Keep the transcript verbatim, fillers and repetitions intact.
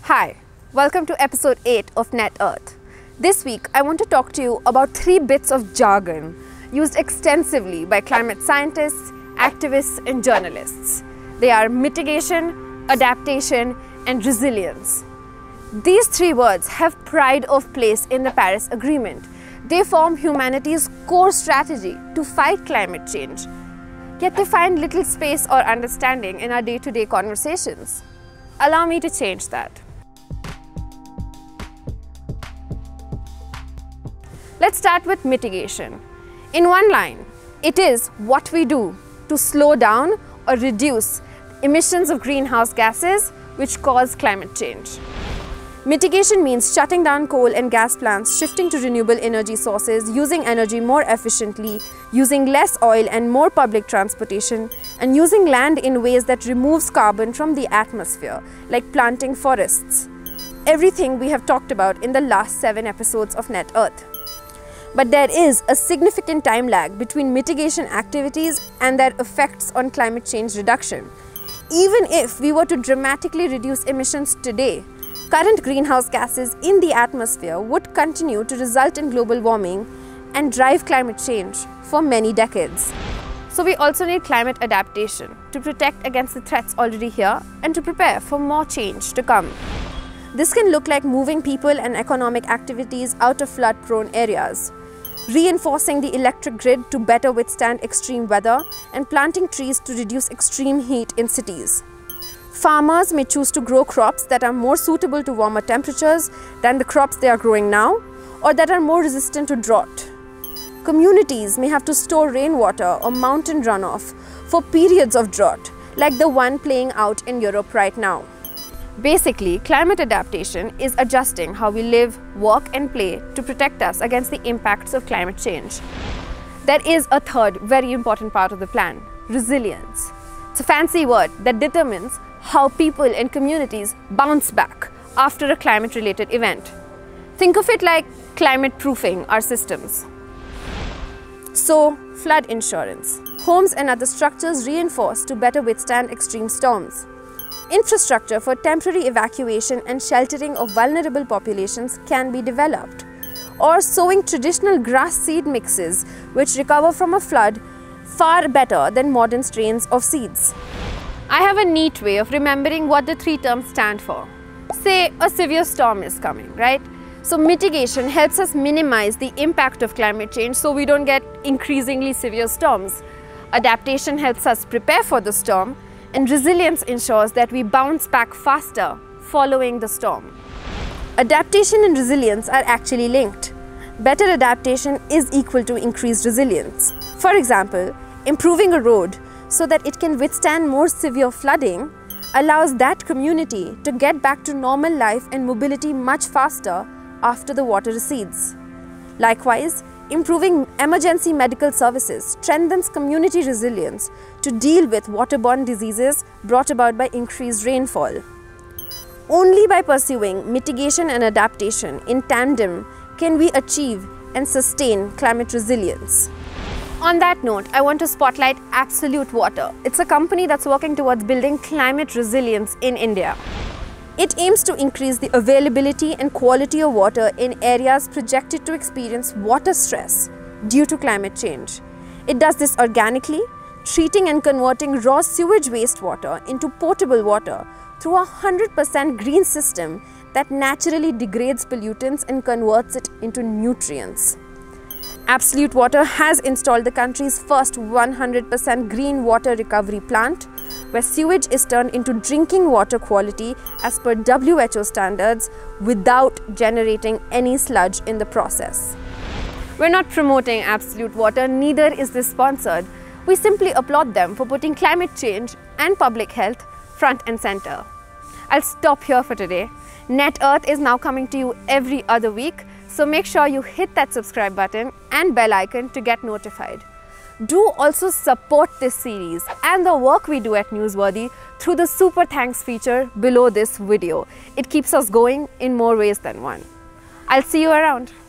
Hi, welcome to episode eight of Net Earth. This week I want to talk to you about three bits of jargon used extensively by climate scientists, activists and journalists. They are mitigation, adaptation and resilience. These three words have pride of place in the Paris Agreement. They form humanity's core strategy to fight climate change. Yet they find little space or understanding in our day-to-day conversations. Allow me to change that. Let's start with mitigation. In one line, it is what we do to slow down or reduce emissions of greenhouse gases which cause climate change. Mitigation means shutting down coal and gas plants, shifting to renewable energy sources, using energy more efficiently, using less oil and more public transportation, and using land in ways that removes carbon from the atmosphere, like planting forests. Everything we have talked about in the last seven episodes of Net Earth. But there is a significant time lag between mitigation activities and their effects on climate change reduction. Even if we were to dramatically reduce emissions today, current greenhouse gases in the atmosphere would continue to result in global warming and drive climate change for many decades. So we also need climate adaptation to protect against the threats already here and to prepare for more change to come. This can look like moving people and economic activities out of flood-prone areas, reinforcing the electric grid to better withstand extreme weather, and planting trees to reduce extreme heat in cities. Farmers may choose to grow crops that are more suitable to warmer temperatures than the crops they are growing now, or that are more resistant to drought. Communities may have to store rainwater or mountain runoff for periods of drought, like the one playing out in Europe right now. Basically, climate adaptation is adjusting how we live, work and play to protect us against the impacts of climate change. There is a third very important part of the plan: resilience. It's a fancy word that determines how people and communities bounce back after a climate-related event. Think of it like climate-proofing our systems. So, flood insurance. Homes and other structures reinforced to better withstand extreme storms. Infrastructure for temporary evacuation and sheltering of vulnerable populations can be developed. Or sowing traditional grass seed mixes which recover from a flood far better than modern strains of seeds. I have a neat way of remembering what the three terms stand for. Say a severe storm is coming, right? So mitigation helps us minimize the impact of climate change so we don't get increasingly severe storms. Adaptation helps us prepare for the storm, and resilience ensures that we bounce back faster following the storm. Adaptation and resilience are actually linked. Better adaptation is equal to increased resilience. For example, improving a road so that it can withstand more severe flooding allows that community to get back to normal life and mobility much faster after the water recedes. Likewise, improving emergency medical services strengthens community resilience to deal with waterborne diseases brought about by increased rainfall. Only by pursuing mitigation and adaptation in tandem can we achieve and sustain climate resilience. On that note, I want to spotlight Absolute Water. It's a company that's working towards building climate resilience in India. It aims to increase the availability and quality of water in areas projected to experience water stress due to climate change. It does this organically, treating and converting raw sewage wastewater into potable water through a one hundred percent green system that naturally degrades pollutants and converts it into nutrients. Absolute Water has installed the country's first one hundred percent green water recovery plant, where sewage is turned into drinking water quality as per W H O standards without generating any sludge in the process. We're not promoting Absolute Water, neither is this sponsored. We simply applaud them for putting climate change and public health front and center. I'll stop here for today. Net Earth is now coming to you every other week, so make sure you hit that subscribe button and bell icon to get notified. Do also support this series and the work we do at Newsworthy through the Super Thanks feature below this video. It keeps us going in more ways than one. I'll see you around.